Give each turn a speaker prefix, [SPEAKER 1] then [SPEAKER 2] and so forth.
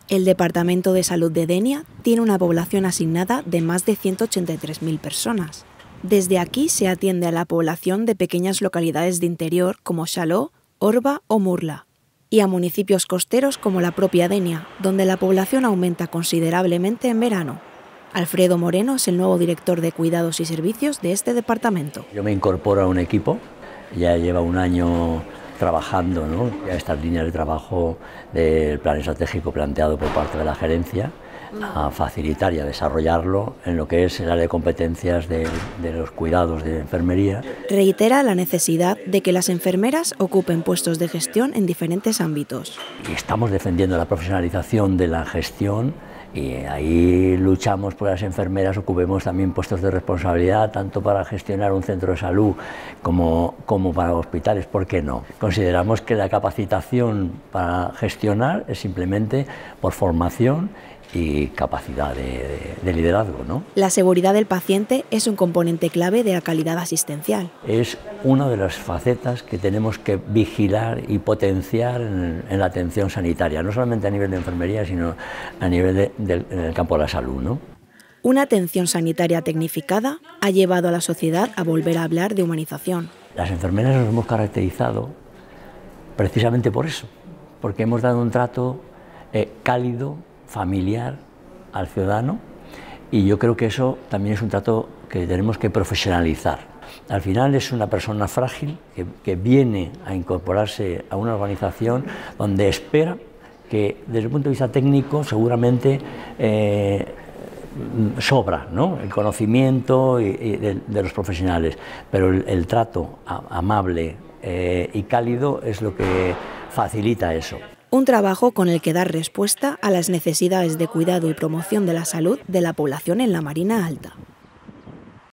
[SPEAKER 1] El Departamento de Salud de Dénia tiene una población asignada de más de 183.000 personas. Desde aquí se atiende a la población de pequeñas localidades de interior como Xaló, Orba o Murla, y a municipios costeros como la propia Dénia, donde la población aumenta considerablemente en verano. Alfredo Moreno es el nuevo director de Cuidados y Servicios de este departamento.
[SPEAKER 2] Yo me incorporo a un equipo, ya lleva un año trabajando, ¿no?, ya estas líneas de trabajo del plan estratégico planteado por parte de la gerencia, a facilitar y a desarrollarlo en lo que es el área de competencias de los cuidados de enfermería.
[SPEAKER 1] Reitera la necesidad de que las enfermeras ocupen puestos de gestión en diferentes ámbitos.
[SPEAKER 2] Y estamos defendiendo la profesionalización de la gestión y ahí luchamos por que las enfermeras ocupemos también puestos de responsabilidad, tanto para gestionar un centro de salud como para hospitales, ¿por qué no? Consideramos que la capacitación para gestionar es simplemente por formación y capacidad de liderazgo, ¿no?
[SPEAKER 1] La seguridad del paciente es un componente clave de la calidad asistencial.
[SPEAKER 2] Es una de las facetas que tenemos que vigilar y potenciar en la atención sanitaria, no solamente a nivel de enfermería, sino a nivel en el campo de la salud, ¿no?
[SPEAKER 1] Una atención sanitaria tecnificada ha llevado a la sociedad a volver a hablar de humanización.
[SPEAKER 2] Las enfermeras nos hemos caracterizado precisamente por eso, porque hemos dado un trato cálido, familiar al ciudadano, y yo creo que eso también es un trato que tenemos que profesionalizar. Al final es una persona frágil que viene a incorporarse a una organización donde espera que desde el punto de vista técnico seguramente sobra, ¿no?, el conocimiento de los profesionales, pero el trato amable y cálido es lo que facilita eso.
[SPEAKER 1] Un trabajo con el que dar respuesta a las necesidades de cuidado y promoción de la salud de la población en la Marina Alta.